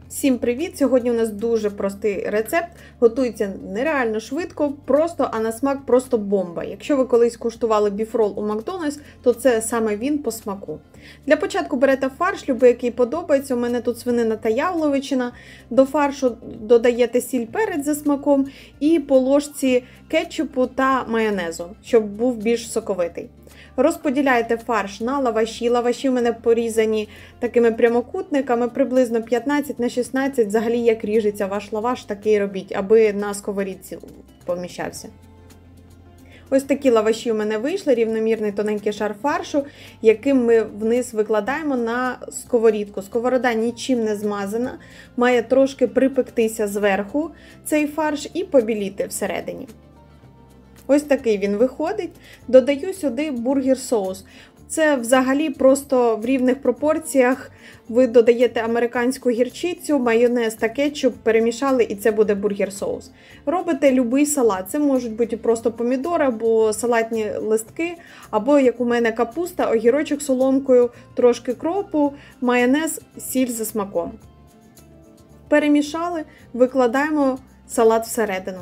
Всім привіт! Сьогодні у нас дуже простий рецепт. Готується нереально швидко, просто, а на смак просто бомба. Якщо ви колись куштували біфрол у Макдональдс, то це саме він по смаку. Для початку берете фарш, любий, який подобається. У мене тут свинина та яловичина. До фаршу додаєте сіль, перець за смаком і по ложці кетчупу та майонезу, щоб був більш соковитий. Розподіляєте фарш на лаваші. Лаваші в мене порізані такими прямокутниками, приблизно 15 на 16. Взагалі, як ріжеться ваш лаваш, такий робіть, аби на сковорідці поміщався. Ось такі лаваші у мене вийшли, рівномірний тоненький шар фаршу, яким ми вниз викладаємо на сковорідку. Сковорода нічим не змазана, має трошки припектися зверху цей фарш і побіліти всередині. Ось такий він виходить. Додаю сюди бургер-соус. Це взагалі просто в рівних пропорціях ви додаєте американську гірчицю, майонез та кетчуп, перемішали і це буде бургер-соус. Робите любий салат. Це можуть бути просто помідори або салатні листки, або, як у мене, капуста, огірочок соломкою, трошки кропу, майонез, сіль за смаком. Перемішали, викладаємо салат всередину.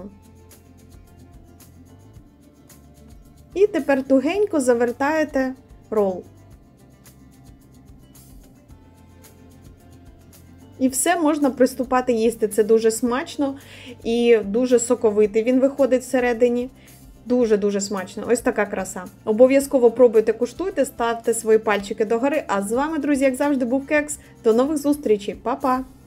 І тепер тугенько завертаєте рол. І все, можна приступати їсти. Це дуже смачно і дуже соковитий він виходить всередині. Дуже-дуже смачно. Ось така краса. Обов'язково пробуйте, куштуйте, ставте свої пальчики догори. А з вами, друзі, як завжди, був Кекс. До нових зустрічей. Па-па!